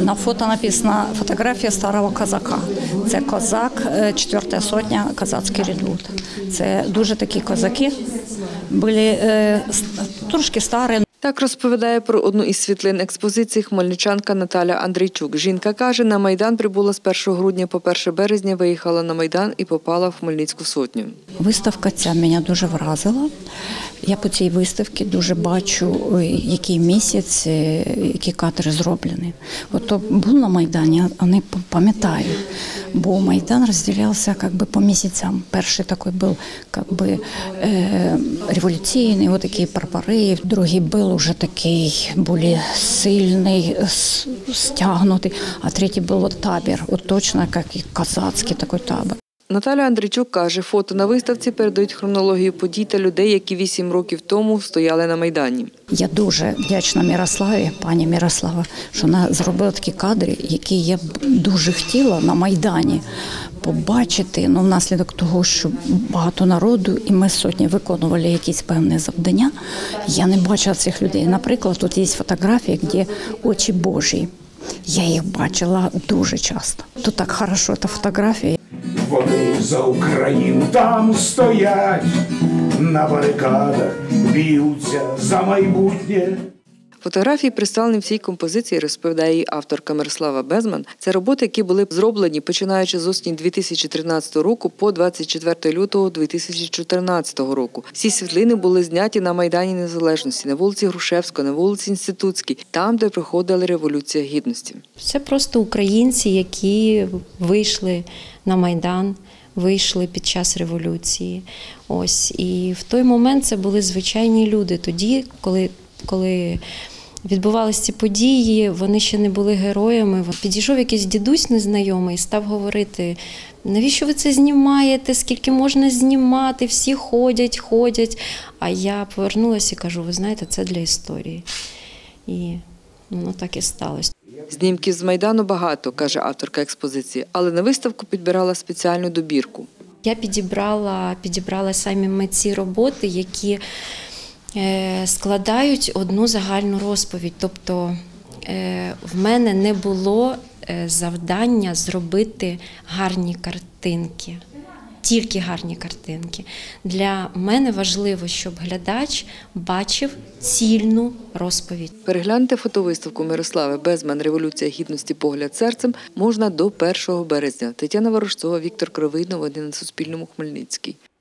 На фото написано «Фотографія старого козака». Це козак, 4-та сотня, козацький редут. Це дуже такі козаки, були трошки старі. Так розповідає про одну із світлин експозиції хмельничанка Наталя Андрійчук. Жінка каже, на Майдан прибула з 1 грудня по 1 березня, виїхала на Майдан і попала в Хмельницьку сотню. Виставка ця мене дуже вразила. Я по цій виставці дуже бачу, який місяць, які кадри зроблені. От то був на Майдані, вони пам'ятають, бо Майдан розділявся по місяцям. Перший такий був революційний, отакі прапори, другий був вже такий більш сильний, стягнутий, а третій був табір, точно як і козацький такий табір. Наталя Андрійчук каже, фото на виставці передають хронологію подій та людей, які 8 років тому стояли на Майдані. Я дуже вдячна Мирославі, пані Мирослава, що вона зробила такі кадри, які я дуже хотіла на Майдані побачити, внаслідок того, що багато народу, і ми сотні виконували якісь певні завдання. Я не бачила цих людей. Наприклад, тут є фотографія, де очі Божі. Я їх бачила дуже часто. Тут так хорошо ця фотографія. Вони за Україну там стоять, на барикадах б'ються за майбутнє. Фотографії, представлені в цій композиції, розповідає її авторка Мирослава Безман. Це роботи, які були зроблені, починаючи з осені 2013 року по 24 лютого 2014 року. Всі світлини були зняті на Майдані Незалежності, на вулиці Грушевського, на вулиці Інститутській, там, де проходила Революція Гідності. Це просто українці, які вийшли на Майдан, вийшли під час революції. І в той момент це були звичайні люди. Тоді, коли відбувалися ці події, вони ще не були героями. Підійшов якийсь дідусь незнайомий і став говорити, навіщо ви це знімаєте, скільки можна знімати, всі ходять. А я повернулася і кажу, ви знаєте, це для історії. І воно так і сталося. Знімків з Майдану багато, каже авторка експозиції, але на виставку підбирала спеціальну добірку. Я підібрала самі ці роботи, які складають одну загальну розповідь. Тобто в мене не було завдання зробити гарні картинки, тільки гарні картинки. Для мене важливо, щоб глядач бачив цільну розповідь. Переглянути фотовиставку Мирослави Безман «Революція Гідності. Погляд серцем» можна до 1 березня. Тетяна Ворожцова, Віктор Кривий. Новини на Суспільному. Хмельницький.